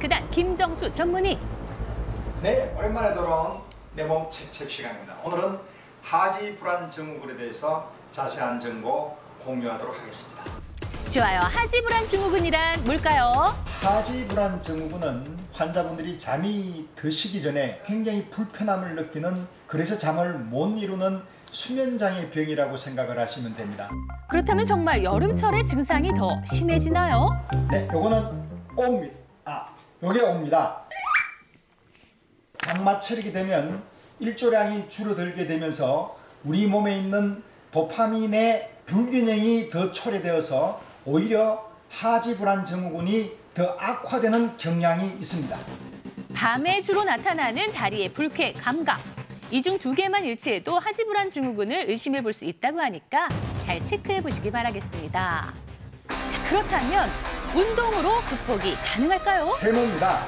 체크단 김정수 전문의. 네, 오랜만에 돌아온 내 몸 책책 시간입니다. 오늘은 하지 불안 증후군에 대해서 자세한 정보 공유하도록 하겠습니다. 좋아요. 하지 불안 증후군이란 뭘까요? 하지 불안 증후군은 환자분들이 잠이 드시기 전에 굉장히 불편함을 느끼는, 그래서 잠을 못 이루는 수면장애 병이라고 생각을 하시면 됩니다. 그렇다면 정말 여름철에 증상이 더 심해지나요? 네, 요거는 옵니다. 요게 옵니다. 장마철이게 되면 일조량이 줄어들게 되면서 우리 몸에 있는 도파민의 불균형이 더 초래되어서 오히려 하지 불안 증후군이 더 악화되는 경향이 있습니다. 밤에 주로 나타나는 다리의 불쾌, 감각. 이 중 2개만 일치해도 하지 불안 증후군을 의심해 볼 수 있다고 하니까 잘 체크해 보시기 바라겠습니다. 자, 그렇다면 운동으로 극복이 가능할까요? 세모입니다.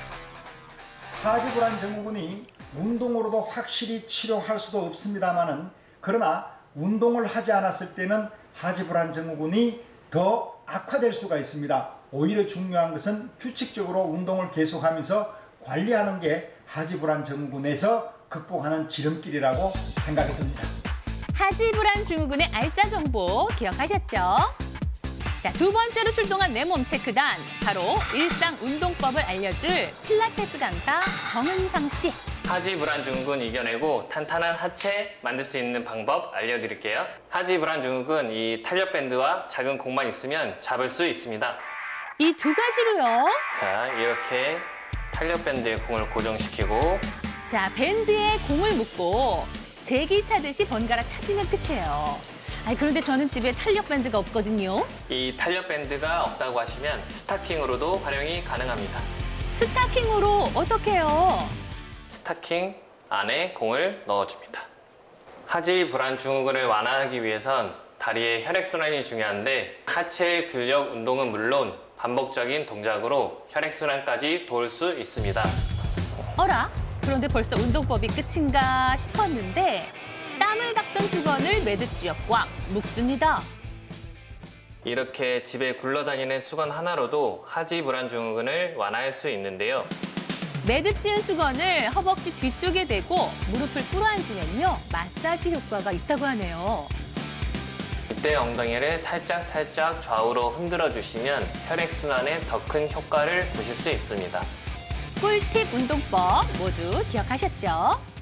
하지 불안 증후군이 운동으로도 확실히 치료할 수도 없습니다만은, 그러나 운동을 하지 않았을 때는 하지 불안 증후군이 더 악화될 수가 있습니다. 오히려 중요한 것은 규칙적으로 운동을 계속하면서 관리하는 게 하지 불안 증후군에서 극복하는 지름길이라고 생각이 듭니다. 하지 불안 증후군의 알짜 정보 기억하셨죠? 자, 2번째로 출동한 내 몸 체크단, 바로 일상 운동법을 알려줄 필라테스 강사 정은상 씨. 하지 불안 증후군 이겨내고 탄탄한 하체 만들 수 있는 방법 알려드릴게요. 하지 불안 증후군, 이 탄력 밴드와 작은 공만 있으면 잡을 수 있습니다. 이 2가지로요. 자, 이렇게 탄력 밴드에 공을 고정시키고, 자, 밴드에 공을 묶고 제기 차듯이 번갈아 차시면 끝이에요. 그런데 저는 집에 탄력 밴드가 없거든요. 이 탄력 밴드가 없다고 하시면 스타킹으로도 활용이 가능합니다. 스타킹으로 어떻게 해요? 스타킹 안에 공을 넣어줍니다. 하지 불안 증후군을 완화하기 위해선 다리의 혈액순환이 중요한데, 하체 근력 운동은 물론 반복적인 동작으로 혈액순환까지 도울 수 있습니다. 어라? 그런데 벌써 운동법이 끝인가 싶었는데 땀을 닦던 수건을 매듭지어 꽉 묶습니다. 이렇게 집에 굴러다니는 수건 하나로도 하지 불안 증후군을 완화할 수 있는데요. 매듭 지은 수건을 허벅지 뒤쪽에 대고 무릎을 꿇어앉으면요, 마사지 효과가 있다고 하네요. 이때 엉덩이를 살짝 좌우로 흔들어 주시면 혈액순환에 더 큰 효과를 보실 수 있습니다. 꿀팁 운동법 모두 기억하셨죠?